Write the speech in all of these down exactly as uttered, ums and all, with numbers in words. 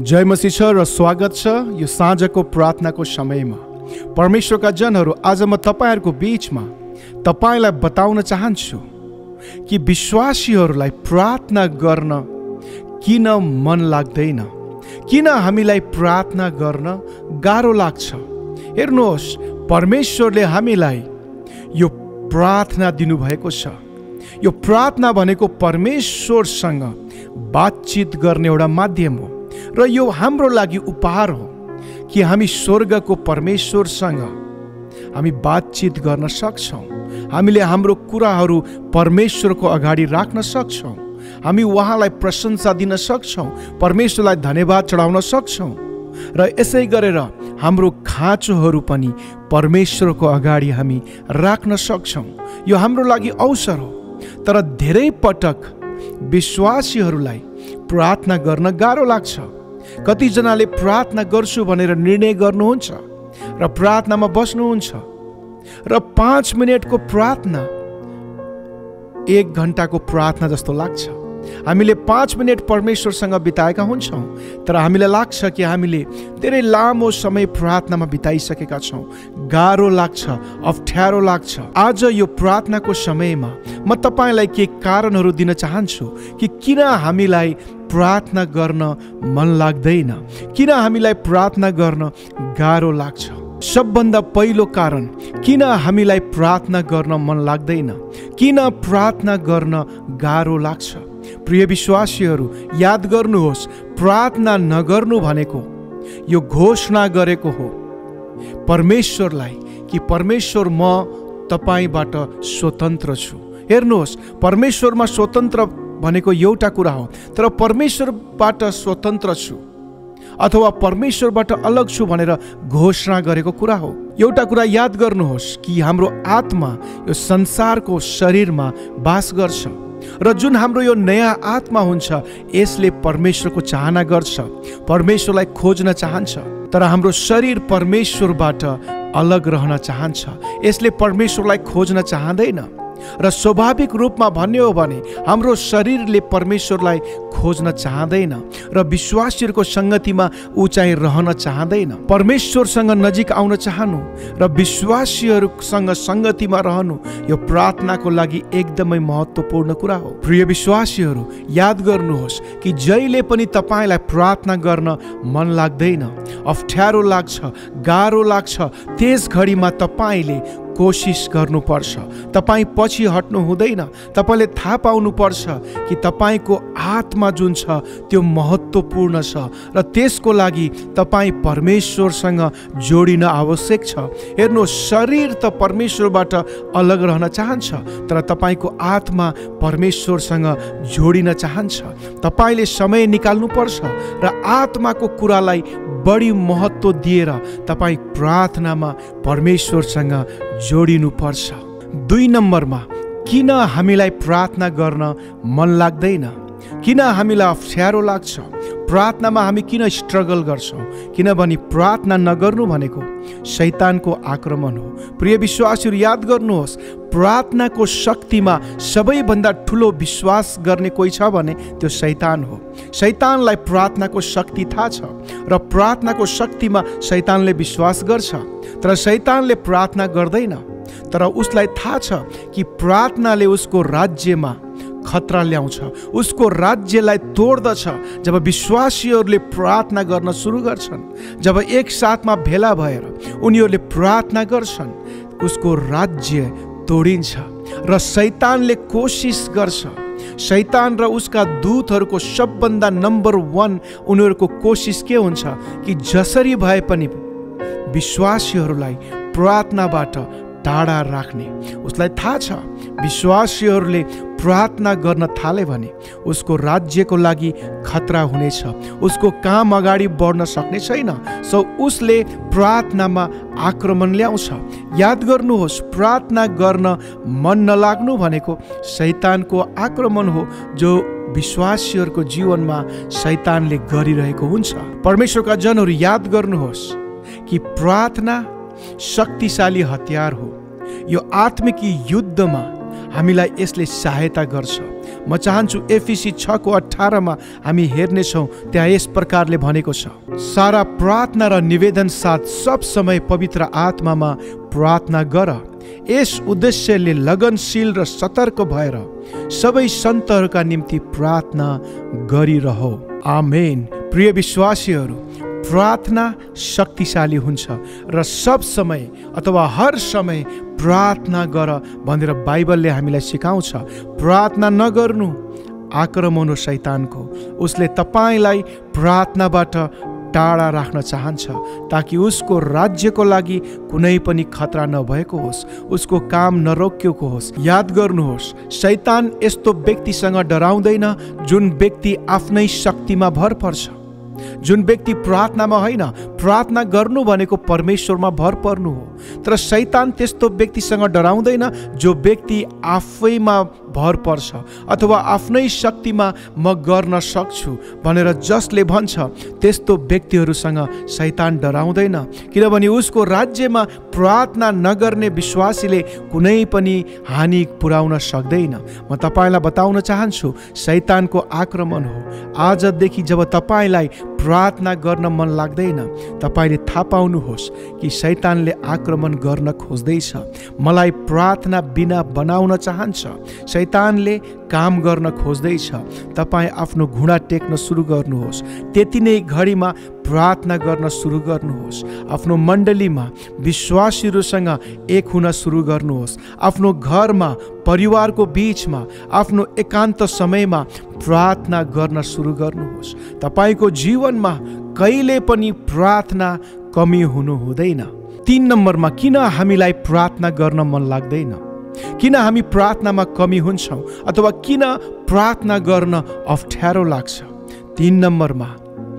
जय मसीह छ र स्वागत छ यो साँझको प्रार्थनाको समयमा। परमेश्वरका जनहरू, आज म तपाईहरुको बीचमा तपाईलाई बताउन चाहन्छु कि विश्वासीहरूलाई प्रार्थना गर्न किन मन लाग्दैन, किन हामीलाई प्रार्थना गर्न गाह्रो लाग्छ। हेर्नुहोस्, परमेश्वरले हामीलाई यो प्रार्थना दिनुभएको छ। यो प्रार्थना भनेको परमेश्वरसँग बातचित गर्ने एउटा माध्यम हो र यो हाम्रो लागि उपहार हो कि हामी स्वर्गको परमेश्वरसँग हामी बातचित गर्न सक्छौं। हामीले हाम्रो कुराहरू परमेश्वरको अगाडि राख्न सक्छौं। हामी उहाँलाई प्रशंसा दिन सक्छौं, परमेश्वरलाई धन्यवाद चढाउन सक्छौं र यसै गरेर हाम्रो खाँचोहरू पनि परमेश्वरको अगाडि हामी राख्न सक्छौं। यो हाम्रो लागि अवसर हो। तर धेरै पटक विश्वासीहरूलाई प्रार्थना गर्न गाह्रो लाग्छ। कतिजनाले प्रार्थना गर्छु भनेर निर्णय गर्नुहुन्छ र प्रार्थनामा बस्नुहुन्छ र पाँच मिनटको प्रार्थना एक घण्टाको प्रार्थना जस्तो लाग्छ। हामीले पाँच मिनट परमेश्वरसँग बिताएका हुन्छौं, तर हामीलाई लाग्छ कि हामीले धेरै लामो समय प्रार्थनामा बिताइसकेका छौं। गाह्रो लाग्छ, अप्ठ्यारो लाग्छ। आज यो प्रार्थनाको समयमा म तपाईलाई के कारणहरू दिन चाहन्छु कि किन हामीलाई प्रार्थना गर्न मन लाग्दैन, किन हामीलाई प्रार्थना गर्न गाह्रो लाग्छ। सबभन्दा पहिलो कारण किन हामीलाई प्रार्थना गर्न मन लाग्दैन, किन प्रार्थना गर्न गाह्रो लाग्छ। प्रिय विश्वासीहरू, याद गर्नुहोस्, प्रार्थना नगर्नु भनेको यो घोषणा गरेको हो परमेश्वरलाई कि परमेश्वर म तपाईबाट स्वतन्त्र छु। हेर्नुहोस्, परमेश्वरमा स्वतन्त्र भनेको एउटा कुरा हो, तर परमेश्वरबाट स्वतन्त्र छु अथवा परमेश्वरबाट अलग छु भनेर घोषणा गरेको कुरा हो। एउटा कुरा याद गर्नुहोस् कि हाम्रो आत्मा यो संसारको शरीरमा वास गर्छ र जुन हाम्रो यो नयाँ आत्मा हुन्छ यसले परमेश्वरको चाहना गर्छ, परमेश्वरलाई खोज्न चाहन्छ। तर हाम्रो शरीर परमेश्वरबाट अलग रहन चाहन्छ, यसले परमेश्वरलाई खोज्न चाहँदैन। र स्वाभाविक रूपमा भन्ने हो भने हाम्रो शरीरले परमेश्वरलाई खोज्न चाहँदैन र विश्वासीहरूको संगतिमा ऊ चाहिँ रहन चाहँदैन। परमेश्वरसँग नजिक आउन चाहनु र विश्वासीहरूसँग संगतिमा रहनु यो प्रार्थनाको लागि एकदमै महत्त्वपूर्ण कुरा हो। प्रिय विश्वासीहरू, याद गर्नुहोस् कि जहिले पनि तपाईलाई प्रार्थना गर्न मन लाग्दैन, अप्ठ्यारो लाग्छ, गाह्रो लाग्छ, त्यस घडीमा तपाईले कोशिश गर्नुपर्छ। तपाईँ पछि हट्नु हुँदैन। तपाईले थाहा पाउनुपर्छ कि तपाईको आत्मा जुन छ त्यो महत्त्वपूर्ण छ र त्यसको लागि तपाईँ परमेश्वरसँग जोडिन आवश्यक छ। हेर्नुहोस्, शरीर त परमेश्वरबाट अलग रहन चाहन्छ, तर तपाईको आत्मा परमेश्वरसँग जोडिन चाहन्छ। तपाईले समय निकाल्नुपर्छ र आत्माको कुरालाई बढी महत्त्व दिएर तपाईँ प्रार्थनामा परमेश्वरसँग जोडिनु पर्छ। दुई नम्बरमा किन हामीलाई प्रार्थना गर्न मन लाग्दैन, किन हामीलाई अप्ठ्यारो लाग्छ, प्रार्थनामा हामी किन स्ट्रगल गर्छौं, किनभने प्रार्थना नगर्नु भनेको शैतानको आक्रमण हो। प्रिय विश्वासीहरू, याद गर्नुहोस्, प्रार्थनाको शक्तिमा सबैभन्दा ठुलो विश्वास गर्ने कोही छ भने त्यो शैतान हो। शैतानलाई प्रार्थनाको शक्ति थाहा छ र प्रार्थनाको शक्तिमा शैतानले विश्वास गर्छ, तर शैतानले प्रार्थना गर्दैन। तर उसलाई थाहा छ कि प्रार्थनाले उसको राज्यमा खतरा ल्याउँछ, उसको राज्यलाई तोड्दछ। जब विश्वासीहरूले प्रार्थना गर्न सुरु गर्छन्, जब एक साथमा भेला भएर उनीहरूले प्रार्थना गर्छन्, उसको राज्य तोडिन्छ र शैतानले कोशिश गर्छ। शैतान र उसका दूतहरूको सबभन्दा नम्बर वान उनीहरूको कोशिश के हुन्छ कि जसरी भए पनि विश्वासीहरूलाई प्रार्थनाबाट टाढा राख्ने। उसलाई थाहा छ विश्वासीहरूले प्रार्थना गर्न थाले भने उसको राज्यको लागि खतरा हुनेछ, उसको काम अगाडि बढ्न सक्ने छैन। सो उसले प्रार्थनामा आक्रमण ल्याउँछ। याद गर्नुहोस्, प्रार्थना गर्न मन नलाग्नु भनेको शैतानको आक्रमण हो जो विश्वासीहरूको जीवनमा शैतानले गरिरहेको हुन्छ। परमेश्वरका जनहरू, याद गर्नुहोस् कि प्रार्थना शक्तिशाली हतियार हो। यो आत्मिक युद्धमा हामीलाई यसले सहायता गर्छ। म चाहन्छु एफिसी छ को अठारमा हामी हेर्नेछौँ, त्यहाँ यस प्रकारले भनेको छ, सारा प्रार्थना र निवेदन साथ सब समय पवित्र आत्मामा प्रार्थना गर, यस उद्देश्यले लगनशील र सतर्क भएर सबै सन्तहरूका निम्ति प्रार्थना गरिरहो। आमेन। प्रिय विश्वासीहरू, प्रार्थना शक्तिशाली हुन्छ र सब समय अथवा हर समय प्रार्थना गर भनेर बाइबलले हामीलाई सिकाउँछ। प्रार्थना नगर्नु आक्रमण हो शैतानको। उसले तपाईँलाई प्रार्थनाबाट टाढा राख्न चाहन्छ ताकि उसको राज्यको लागि कुनै पनि खतरा नभएको होस्, उसको काम नरोकिएको होस्। याद गर्नुहोस्, शैतान यस्तो व्यक्तिसँग डराउँदैन जुन व्यक्ति आफ्नै शक्तिमा भर पर्छ, जुन व्यक्ति प्रार्थनामा होइन, प्रार्थना गर्नु भनेको परमेश्वरमा भर पर्नु हो। तर शैतान त्यस्तो व्यक्तिसँग डराउँदैन जो व्यक्ति आफैमा भर पर्छ अथवा आफ्नै शक्तिमा म गर्न सक्छु भनेर जसले भन्छ, त्यस्तो व्यक्तिहरूसँग शैतान डराउँदैन, किनभने उसको राज्यमा प्रार्थना नगर्ने विश्वासीले कुनै पनि हानि पुर्याउन सक्दैन। म तपाईँलाई बताउन चाहन्छु, शैतानको आक्रमण हो। आजदेखि जब तपाईँलाई प्रार्थना गर्न मन लाग्दैन, तपाईँले थाहा पाउनुहोस् कि शैतानले आक्रमण गर्न खोज्दैछ, मलाई प्रार्थना बिना बनाउन चाहन्छ, शैतानले काम गर्न खोज्दैछ। तपाईँ आफ्नो घुँडा टेक्न सुरु गर्नुहोस्, त्यति नै घडीमा प्रार्थना गर्न सुरु गर्नुहोस्। आफ्नो मण्डलीमा विश्वासीहरूसँग एक हुन सुरु गर्नुहोस्। आफ्नो घरमा, परिवारको बीचमा, आफ्नो एकान्त समयमा प्रार्थना गर्न सुरु गर्नुहोस्। तपाईँको जीवनमा कहिले पनि प्रार्थना कमी हुनु हुँदैन। तीन नम्बरमा, किन हामीलाई प्रार्थना गर्न मन लाग्दैन? किन हामी प्रार्थनामा कमी हुन्छौँ अथवा किन प्रार्थना गर्न अप्ठ्यारो लाग्छ? तीन नम्बरमा,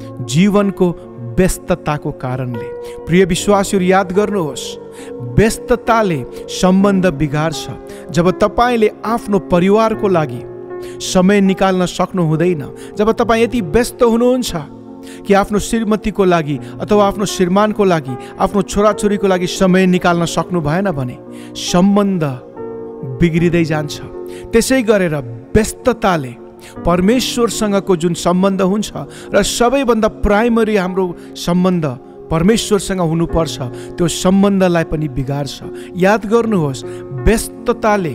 जीवनको व्यस्तताको कारणले। प्रिय विश्वासीहरू, याद गर्नुहोस्, व्यस्तताले सम्बन्ध बिगार्छ। जब तपाईँले आफ्नो परिवारको लागि समय निकाल्न सक्नु हुँदैन, जब तपाईँ यति व्यस्त हुनुहुन्छ कि आफ्नो श्रीमतीको लागि अथवा आफ्नो श्रीमानको लागि, आफ्नो छोराछोरीको लागि समय निकाल्न सक्नु भएन भने सम्बन्ध बिग्रिँदै जान्छ। त्यसै गरेर व्यस्तताले परमेश्वरसँगको जुन सम्बन्ध हुन्छ र सबैभन्दा प्राइमरी हाम्रो सम्बन्ध परमेश्वरसँग हुनुपर्छ, त्यो सम्बन्धलाई पनि बिगार्छ। याद गर्नुहोस्, व्यस्तताले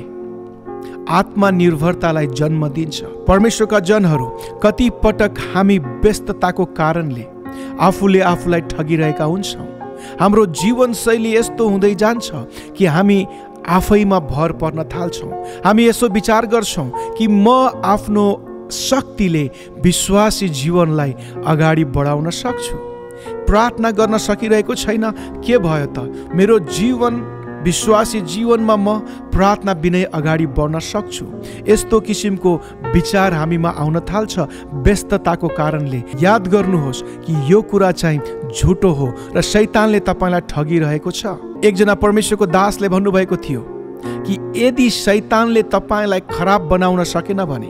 आत्मनिर्भरतालाई जन्म दिन्छ। परमेश्वरका जनहरू, कति पटक हामी व्यस्तताको कारणले आफूले आफूलाई ठगिरहेका हुन्छौँ। हाम्रो जीवनशैली यस्तो हुँदै जान्छ कि हामी आफैमा भर पर्न थाल्छौँ। हामी यसो विचार गर्छौँ कि म आफ्नो शक्तिले विश्वासी जीवनलाई अगाडि बढाउन सक्छु। प्रार्थना गर्न सकिरहेको छैन, के भयो त? मेरो जीवन, विश्वासी जीवनमा म प्रार्थना बिनै अगाडि बढ्न सक्छु। यस्तो किसिमको विचार हामीमा आउन थाल्छ व्यस्तताको कारणले। याद गर्नुहोस् कि यो कुरा चाहिँ झुटो हो र शैतानले तपाईँलाई ठगिरहेको छ। एकजना परमेश्वरको दासले भन्नुभएको थियो कि यदि शैतानले तपाईँलाई खराब बनाउन सकेन भने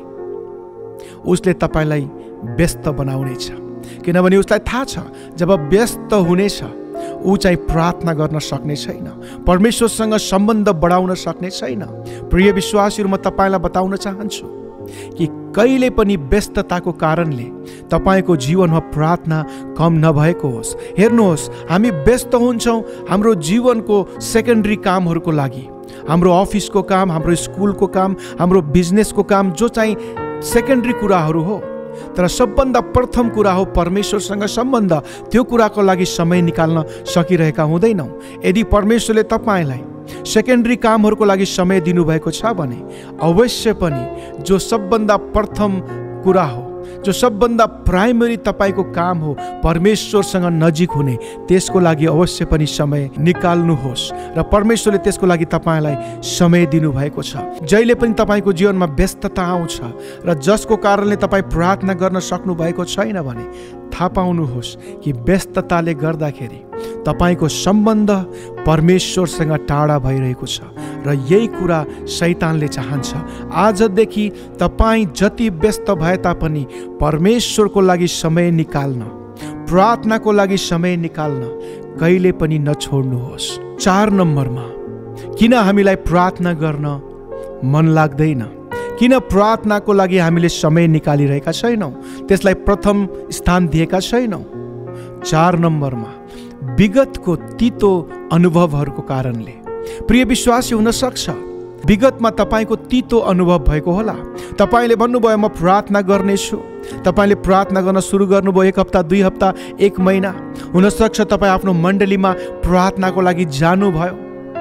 उसले तपाईँलाई व्यस्त बनाउनेछ, किनभने उसलाई थाहा छ जब व्यस्त हुनेछ ऊ चाहिँ प्रार्थना गर्न सक्ने छैन, परमेश्वरसँग सम्बन्ध बढाउन सक्ने छैन। प्रिय विश्वासीहरू, म तपाईँलाई बताउन चाहन्छु कि कहिले पनि व्यस्तताको कारणले तपाईँको जीवनमा प्रार्थना कम नभएको होस्। हेर्नुहोस्, हामी व्यस्त हुन्छौँ हाम्रो जीवनको सेकेन्डरी कामहरूको लागि, हाम्रो अफिसको काम, हाम्रो स्कुलको काम, हाम्रो बिजनेसको काम, जो चाहिँ सेकेन्डरी कुराहरू हो। तर सबभन्दा प्रथम कुरा हो परमेश्वरसँग सम्बन्ध। त्यो कुराको लागि समय निकाल्न सकिरहेका हुँदैनौँ। यदि परमेश्वरले तपाईँलाई सेकेन्डरी कामहरूको लागि समय दिनुभएको छ भने अवश्य पनि जो सबभन्दा प्रथम कुरा हो, जो सबभन्दा प्राइमरी तपाईँको काम हो, परमेश्वरसँग नजिक हुने, त्यसको लागि अवश्य पनि समय निकाल्नुहोस् र परमेश्वरले त्यसको लागि तपाईँलाई समय दिनुभएको छ। जहिले पनि तपाईँको जीवनमा व्यस्तता आउँछ र जसको कारणले तपाईँ प्रार्थना गर्न सक्नु भएको छैन भने थाहा पाउनुहोस् कि व्यस्तताले गर्दाखेरि तपाईँको सम्बन्ध परमेश्वरसँग टाढा भइरहेको छ र यही कुरा शैतानले चाहन्छ। आजदेखि तपाईँ जति व्यस्त भए तापनि परमेश्वरको लागि समय निकाल्न, प्रार्थनाको लागि समय निकाल्न कहिले पनि नछोड्नुहोस्। चार नम्बरमा, किन हामीलाई प्रार्थना गर्न मन लाग्दैन? किन प्रार्थनाको लागि हामीले समय निकालिरहेका छैनौँ, त्यसलाई प्रथम स्थान दिएका छैनौँ? चार नम्बरमा विगतको तितो अनुभवहरूको कारणले। प्रिय विश्वासी, हुन सक्छ विगतमा तपाईको तितो अनुभव भएको होला। तपाईले भन्नुभयो म प्रार्थना गर्नेछु, तपाईले प्रार्थना गर्न सुरु गर्नुभयो एक हप्ता, दुई हप्ता, एक महिना। हुन सक्छ तपाईँ आफ्नो मण्डलीमा प्रार्थनाको लागि जानुभयो,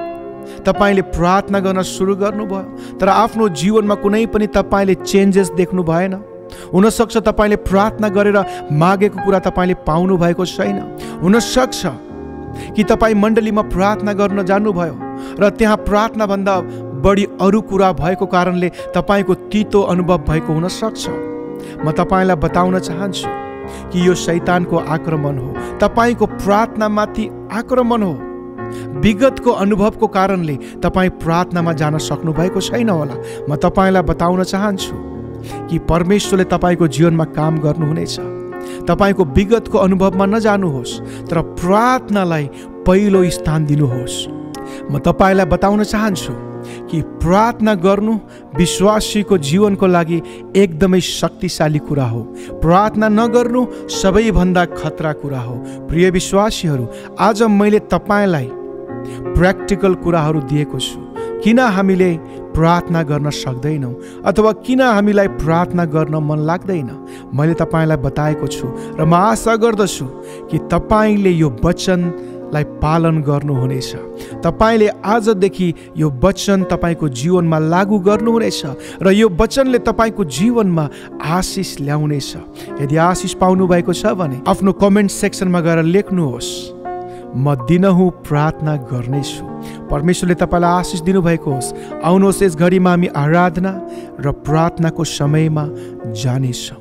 तपाईले प्रार्थना गर्न सुरु गर्नुभयो, तर आफ्नो जीवनमा कुनै पनि तपाईले चेन्जेस देख्नु भएन। हुन सक्छ तपाईले प्रार्थना गरेर मागेको कुरा तपाईले पाउनु भएको छैन। हुन सक्छ कि तपाईँ मण्डलीमा प्रार्थना गर्न जानुभयो र त्यहाँ प्रार्थना भन्दा बढी अरू कुरा भएको कारणले तपाईको तितो अनुभव भएको हुन सक्छ। म तपाईलाई बताउन चाहन्छु कि यो शैतानको आक्रमण हो, तपाईको प्रार्थनामाथि आक्रमण हो। विगतको अनुभवको कारणले तपाईँ प्रार्थनामा जान सक्नु भएको छैन होला। म तपाईलाई बताउन चाहन्छु कि परमेश्वरले तपाईको जीवनमा काम गर्नुहुनेछ। तपाईको विगतको अनुभवमा नजानुहोस्, तर प्रार्थनालाई पहिलो स्थान दिनुहोस्। म तपाईलाई बताउन चाहन्छु कि प्रार्थना गर्नु विश्वासीको जीवनको लागि एकदमै शक्तिशाली कुरा हो। प्रार्थना नगर्नु सबैभन्दा खतरा कुरा हो। प्रिय विश्वासीहरू, आज मैले तपाईलाई प्र्याक्टिकल कुराहरू दिएको छु। किन हामीले प्रार्थना गर्न सक्दैनौँ अथवा किन हामीलाई प्रार्थना गर्न मन लाग्दैन, मैले तपाईलाई बताएको छु र म आशा गर्दछु कि तपाईले यो वचनलाई पालन गर्नुहुनेछ। तपाईले आजदेखि यो वचन तपाईको जीवनमा लागू गर्नुहुनेछ र यो वचनले तपाईको जीवनमा आशिष ल्याउनेछ। यदि आशिष पाउनु भएको छ भने आफ्नो कमेन्ट सेक्सनमा गएर लेख्नुहोस्, म दिनहुँ प्रार्थना गर्नेछु। परमेश्वरले तपाईलाई आशिष दिनुभएको होस्। आउनुहोस्, यस घडीमा हामी आराधना र प्रार्थनाको समयमा जानेछौँ।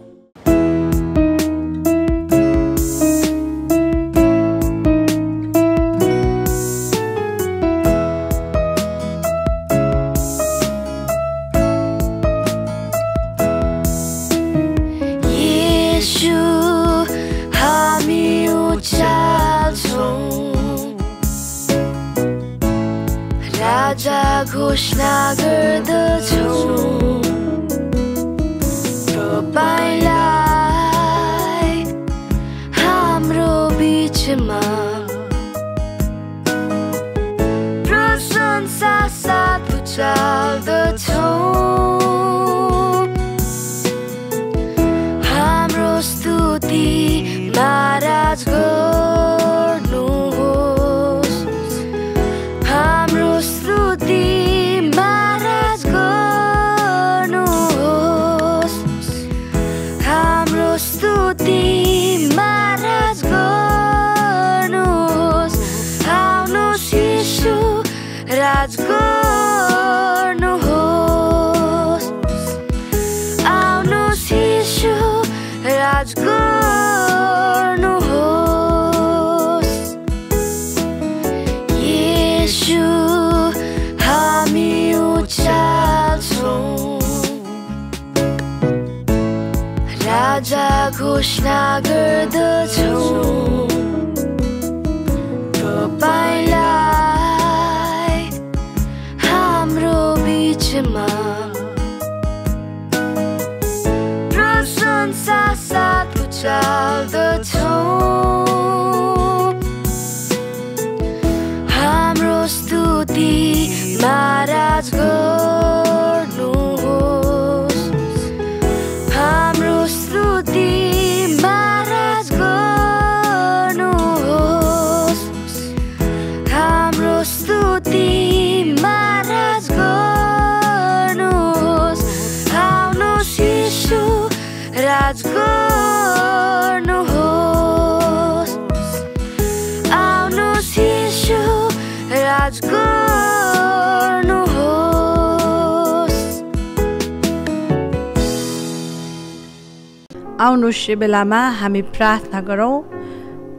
राजा घोषणा गर्दछौँ, तपाईँलाई हाम्रो बीचमा प्रशंसा साथ उचाल्दछौँ। हाम्रो स्तुति महाराज गर्नुहोस्, हाम्रो स्तुति महाराज गर्नुहोस्, हाम्रो स्तुति महाराज गर्नुहोस्। आउनुहोस् यीशु राज गर्नुहोस्, आउनुहोस् यीशु राज गर्नुहोस्। यीशु हामी उचाल्छौँ, राजा घोषणा गर्दछौँ, तपाईँलाई हाम्रो बीचमा प्रशंसा साथ उचाल्दछौँ। हाम्रो स्तुति महाराज गर्नुहोस्, हाम्रो स्तुति महाराज गर्नुहोस्, हाम्रो स्तुति महाराज गर्नुहोस्। आउनुहोस् यीशु राज गर्नुहोस्, आउनुहोस् यीशु राज गर्नुहोस्। आउनुहोस् यो बेलामा हामी प्रार्थना गरौँ।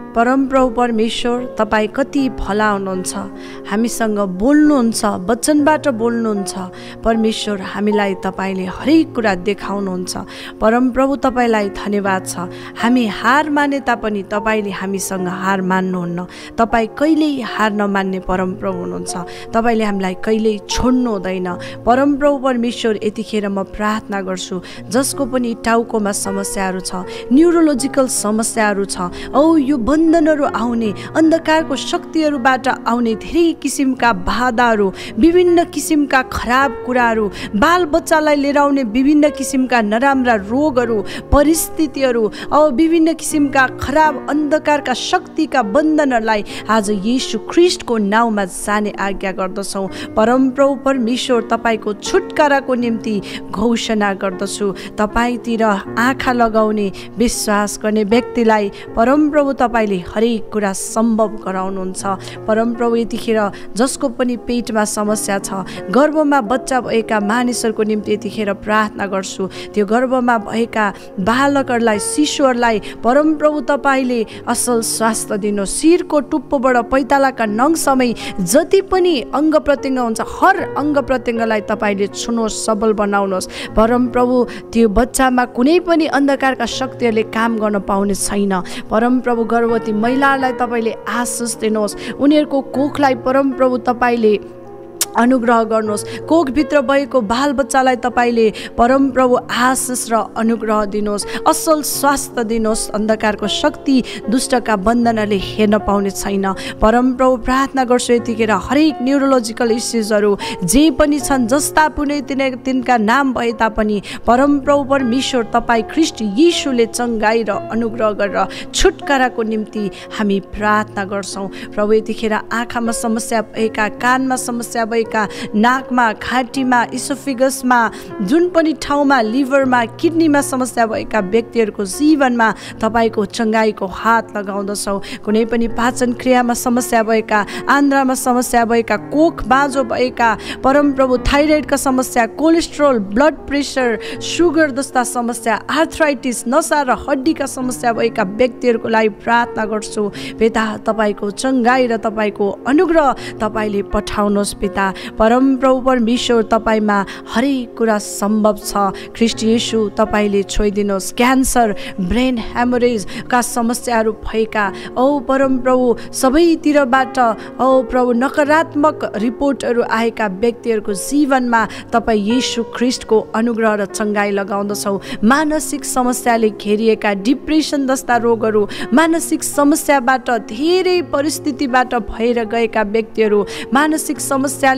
परमप्रभु परमेश्वर तपाईँ कति भला हुनुहुन्छ, हामीसँग बोल्नुहुन्छ, वचनबाट बोल्नुहुन्छ। परमेश्वर हामीलाई तपाईँले हरेक कुरा देखाउनुहुन्छ। परमप्रभु तपाईँलाई धन्यवाद छ। हामी हार माने तापनि तपाईँले हामीसँग हार मान्नुहुन्न। तपाईँ कहिल्यै हार नमान्ने परमप्रभु हुनुहुन्छ। तपाईँले हामीलाई कहिल्यै छोड्नु हुँदैन। परमप्रभु परमेश्वर यतिखेर म प्रार्थना गर्छु जसको पनि टाउकोमा समस्याहरू छ, न्युरोलोजिकल समस्याहरू छ, औ यो बन्धनहरू आउने, अन्धकारको शक्तिहरूबाट आउने धेरै किसिमका बाधाहरू, विभिन्न किसिमका खराब कुराहरू, बाल बच्चालाई लिएर आउने विभिन्न किसिमका नराम्रा रोगहरू, परिस्थितिहरू औ विभिन्न किसिमका खराब अन्धकारका शक्तिका बन्धनहरूलाई आज येशू ख्रीष्टको नाउँमा जाने आज्ञा गर्दछौँ। परमप्रभु परमेश्वर तपाईँको छुटकाराको निम्ति घोषणा गर्दछु। तपाईँतिर आँखा लगाउने, विश्वास गर्ने व्यक्तिलाई परमप्रभु तपाईँले हरेक कुरा सम्भव गराउनुहुन्छ। परमप्रभु यतिखेर जसको पनि पेटमा समस्या छ, गर्भमा बच्चा भएका मानिसहरूको निम्ति यतिखेर प्रार्थना गर्छु। त्यो गर्भमा भएका बालकहरूलाई, शिशुहरूलाई परमप्रभु तपाईँले असल स्वास्थ्य दिनुहोस्। शिरको टुप्पोबाट पैतालाका नङसम्मै जति पनि अङ्ग प्रत्यङ्ग हुन्छ, हर अङ्ग प्रत्यङ्गलाई तपाईँले छुनुहोस्, सबल बनाउनुहोस्। परमप्रभु त्यो बच्चामा कुनै पनि अन्धकारका शक्तिहरूले काम गर्न पाउने छैन। परमप्रभु गर्भवती महिलाहरूलाई तपाईँले आशिष दिनुहोस्। उनीहरूको कोखलाई परमप्रभु तपाईँले अनुग्रह गर्नुहोस्। कोखभित्र भएको बाल बच्चालाई तपाईँले परमप्रभु आशिष र अनुग्रह दिनुहोस्, असल स्वास्थ्य दिनुहोस्। अन्धकारको शक्ति, दुष्टका बन्धनहरूले हेर्न पाउने छैन। परमप्रभु प्रार्थना गर्छु यतिखेर हरेक न्युरोलोजिकल इस्युजहरू जे पनि छन्, जस्ता पनि तिनका नाम भए तापनि परमप्रभु परमेश्वर तपाईँ ख्रीष्ट येशूले चङ्गाई र अनुग्रह गरेर छुटकाराको निम्ति हामी प्रार्थना गर्छौँ। प्रभु यतिखेर आँखामा समस्या भएका, कानमा समस्या भएका, नाकमा, घाँटीमा, इसोफिगसमा, जुन पनि ठाउँमा, लिभरमा, किडनीमा समस्या भएका व्यक्तिहरूको जीवनमा तपाईँको चङ्गाईको हात लगाउँदछौँ। कुनै पनि पाचन क्रियामा समस्या भएका, आन्द्रामा समस्या भएका, कोख बाँझो भएका, परमप्रभु थाइरोइडका समस्या, कोलेस्ट्रोल, ब्लड प्रेसर, सुगर जस्ता समस्या, आर्थराइटिस, नसा र हड्डीका समस्या भएका व्यक्तिहरूको लागि प्रार्थना गर्छु। पिता तपाईँको चङ्गाई र तपाईँको अनुग्रह तपाईँले पठाउनुहोस्। पिता परमप्रभु परमेश्वर तपाईँमा हरेक कुरा सम्भव छ। ख्रीष्ट येशू तपाईँले छोइदिनुहोस्। क्यान्सर, ब्रेन ह्यामरेजका समस्याहरू भएका, औ परमप्रभु सबैतिरबाट औ प्रभु नकारात्मक रिपोर्टहरू आएका व्यक्तिहरूको जीवनमा तपाईँ येशू ख्रीष्टको अनुग्रह र चङ्गाई लगाउँदछौ। मानसिक समस्याले घेरिएका, डिप्रेसन जस्ता रोगहरू, मानसिक समस्याबाट, धेरै परिस्थितिबाट भएर गएका व्यक्तिहरू, मानसिक समस्याले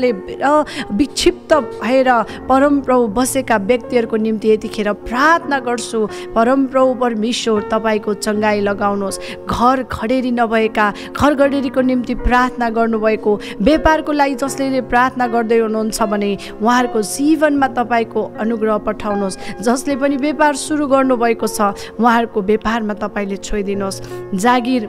विक्षिप्त भएर परमप्रभु बसेका व्यक्तिहरूको निम्ति यतिखेर प्रार्थना गर्छु। परमप्रभु परमेश्वर तपाईँको चङ्गाई लगाउनुहोस्। घर खडेरी नभएका, घर खडेरीको निम्ति प्रार्थना गर्नुभएको, व्यापारको लागि जसले प्रार्थना गर्दै हुनुहुन्छ भने उहाँहरूको जीवनमा तपाईँको अनुग्रह पठाउनुहोस्। जसले पनि व्यापार सुरु गर्नुभएको छ उहाँहरूको व्यापारमा तपाईँले छोइदिनुहोस्। जागिर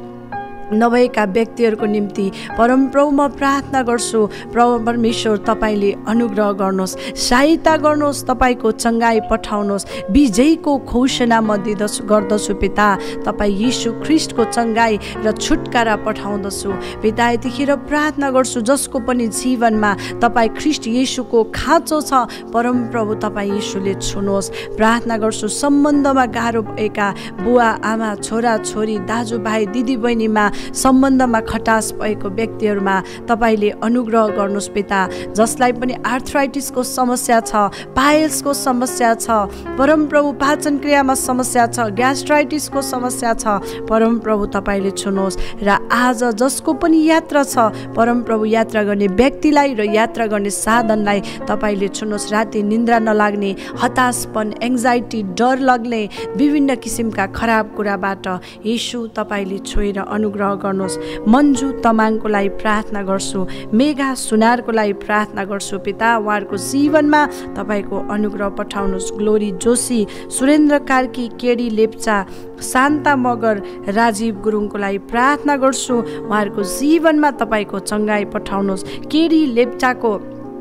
नभएका व्यक्तिहरूको निम्ति परमप्रभु म प्रार्थना गर्छु। प्रभु परमेश्वर तपाईँले अनुग्रह गर्नुहोस्, सहायता गर्नुहोस्, तपाईँको चङ्गाई पठाउनुहोस्। विजयको घोषणा म दिँदछु गर्दछु। पिता तपाईँ येशू ख्रीष्टको चङ्गाई र छुटकारा पठाउँदछु। पिता यतिखेर प्रार्थना गर्छु जसको पनि जीवनमा तपाईँ ख्रीष्ट येशूको खाँचो छ, परमप्रभु तपाईँ येशूले छुनुहोस्। प्रार्थना गर्छु सम्बन्धमा गाह्रो भएका बुवा आमा, छोरा छोरी, दाजुभाइ, दिदीबहिनीमा सम्बन्धमा खटास भएको व्यक्तिहरूमा तपाईँले अनुग्रह गर्नुहोस्। पिता जसलाई पनि आर्थराइटिसको समस्या छ, पाइल्सको समस्या छ, परमप्रभु पाचन क्रियामा समस्या छ, ग्यास्ट्राइटिसको समस्या छ, परमप्रभु तपाईँले छुनुहोस्। र आज जसको पनि यात्रा छ, परमप्रभु यात्रा गर्ने व्यक्तिलाई र यात्रा गर्ने साधनलाई तपाईँले छुनुहोस्। राति निन्द्रा नलाग्ने, हताशपन, एङ्जाइटी, डर लाग्ने, विभिन्न किसिमका खराब कुराबाट येशू तपाईँले छोएर अनुग्रह गर्नुहोस्। मन्जु तमाङको लागि प्रार्थना गर्छु। मेघा सुनारको लागि प्रार्थना गर्छु। पिता उहाँहरूको जीवनमा तपाईँको अनुग्रह पठाउनुहोस्। ग्लोरी जोशी, सुरेन्द्र कार्की, केडी लेप्चा, शान्ता मगर, राजीव गुरुङको लागि प्रार्थना गर्छु। उहाँहरूको जीवनमा तपाईँको चङ्गाई पठाउनुहोस्। केडी लेप्चाको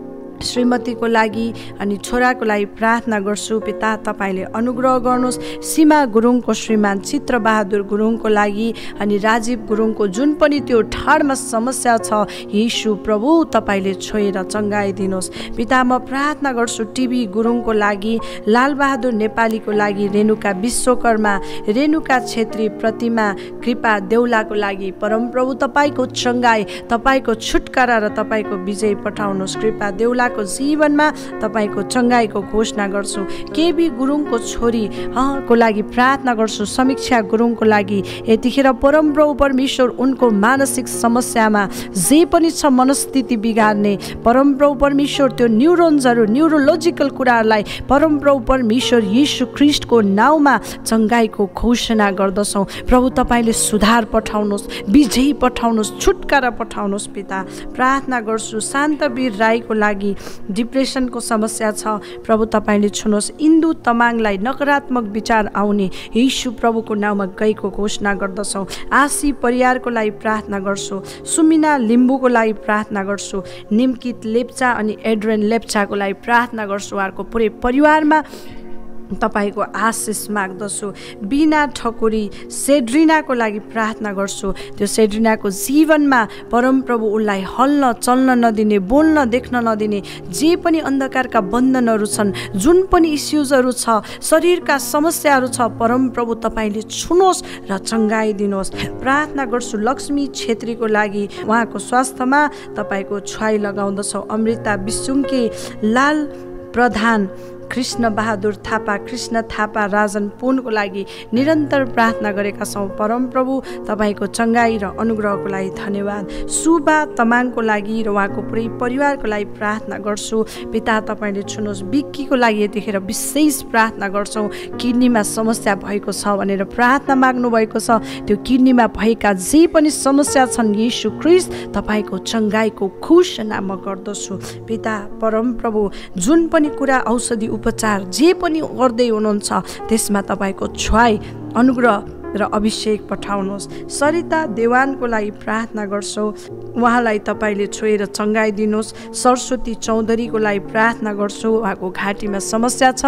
श्रीमतीको लागि अनि छोराको लागि प्रार्थना गर्छु। पिता तपाईँले अनुग्रह गर्नुहोस्। सीमा गुरुङको श्रीमान चित्रबहादुर गुरुङको लागि अनि राजीव गुरुङको जुन पनि त्यो ठाडमा समस्या छ यीशु प्रभु तपाईँले छोएर चङ्गाइदिनुहोस्। पिता म प्रार्थना गर्छु टिभी गुरुङको लागि, लालबहादुर नेपालीको लागि, रेणुका विश्वकर्मा, रेणुका छेत्री, प्रतिमा कृपा देउलाको लागि परमप्रभु तपाईँको चङ्गाई, तपाईँको छुटकारा र तपाईँको विजय पठाउनुहोस्। कृपा देउलाको जीवनमा तपाईँको चङ्गाईको घोषणा गर्छु। केबी गुरुङको छोरी को लागि प्रार्थना गर्छु। समीक्षा गुरुङको लागि यतिखेर परमप्रभु परमेश्वर उनको मानसिक समस्यामा जे पनि छ मनस्थिति बिगार्ने परमप्रभु परमेश्वर त्यो न्युरोन्सहरू न्युरोलोजिकल कुराहरूलाई परमप्रभु परमेश्वर यीशु ख्रिस्टको नाउँमा चङ्गाईको घोषणा गर्दछौँ। प्रभु तपाईँले सुधार पठाउनुहोस्, विजय पठाउनुहोस्, छुटकारा पठाउनुहोस्। पिता प्रार्थना गर्छु शान्तवीर राईको लागि डिप्रेसनको समस्या छ प्रभु तपाईँले छुनुहोस्। इन्दु तमाङलाई नकारात्मक विचार आउने यीशु प्रभुको नाउँमा गएको घोषणा गर्दछौँ। आशी परियारको लागि प्रार्थना गर्छु। सुमिना लिम्बूको लागि प्रार्थना गर्छु। निम्कित लेप्चा अनि एड्रेन लेप्चाको लागि प्रार्थना गर्छु। उहाँहरूको पुरै परिवारमा तपाईँको आशिष माग्दछु। बिना ठकुरी सेड्रिनाको लागि प्रार्थना गर्छु। त्यो सेड्रिनाको जीवनमा परमप्रभु उसलाई हल्न चल्न नदिने, बोल्न देख्न नदिने जे पनि अन्धकारका बन्धनहरू छन्, जुन पनि इस्युजहरू छ, शरीरका समस्याहरू छ, परमप्रभु तपाईँले छुनुहोस् र चङ्गाइदिनुहोस्। प्रार्थना गर्छु लक्ष्मी छेत्रीको लागि, उहाँको स्वास्थ्यमा तपाईँको छुवाई लगाउँदछौँ। अमृता विसुङ्के, लाल प्रधान, कृष्ण बहादुर थापा, कृष्ण थापा, राजन पुनको लागि निरन्तर प्रार्थना गरेका छौँ। परमप्रभु तपाईँको चङ्गाई र अनुग्रहको लागि धन्यवाद। सुबा तमाङको लागि र उहाँको पुरै परिवारको लागि प्रार्थना गर्छु। पिता तपाईँले छुनुहोस्। बिक्कीको लागि यतिखेर विशेष प्रार्थना गर्छौँ। किडनीमा समस्या भएको छ भनेर प्रार्थना माग्नु भएको छ। त्यो किडनीमा भएका जे पनि समस्या छन् यीशु ख्रिस्ट तपाईँको चङ्गाईको घोषणा म गर्दछु। पिता परमप्रभु जुन पनि कुरा औषधि उपचार जे पनि गर्दै हुनुहुन्छ त्यसमा तपाईँको छुवाई, अनुग्रह र अभिषेक पठाउनुहोस्। सरिता देवानको लागि प्रार्थना गर्छौँ। उहाँलाई तपाईँले छोएर चङ्गाइदिनुहोस्। सरस्वती चौधरीको लागि प्रार्थना गर्छु। उहाँको घाँटीमा समस्या छ,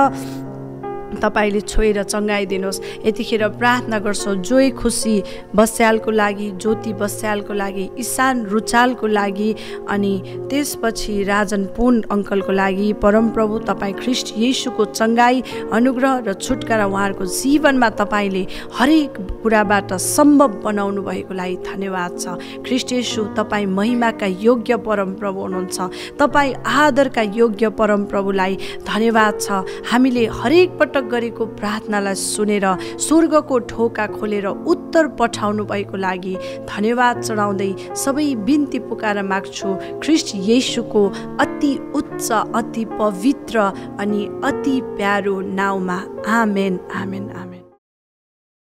तपाईँले छोएर चङ्गाइदिनुहोस्। यतिखेर प्रार्थना गर्छौँ जोय खुसी बस्यालको लागि, ज्योति बस्यालको लागि, ईशान रुचालको लागि अनि त्यसपछि राजन पुन अङ्कलको लागि परमप्रभु तपाईँ ख्रिस्ट येशूको चङ्गाई, अनुग्रह र छुटकारा उहाँहरूको जीवनमा तपाईँले हरेक कुराबाट सम्भव बनाउनु भएको लागि धन्यवाद छ। ख्रिस्ट येशू तपाईँ महिमाका योग्य परमप्रभु हुनुहुन्छ। तपाईँ आदरका योग्य परमप्रभुलाई धन्यवाद छ। हामीले हरेक पटक गरेको प्रार्थनालाई सुनेर स्वर्गको ढोका खोलेर उत्तर पठाउनु भएको लागि धन्यवाद चढाउँदै सबै बिन्ती पुकार माग्छु ख्रिस्ट येशूको अति उच्च, अति पवित्र अनि अति प्यारो नाउँमा। आमेन, आमेन, आमेन।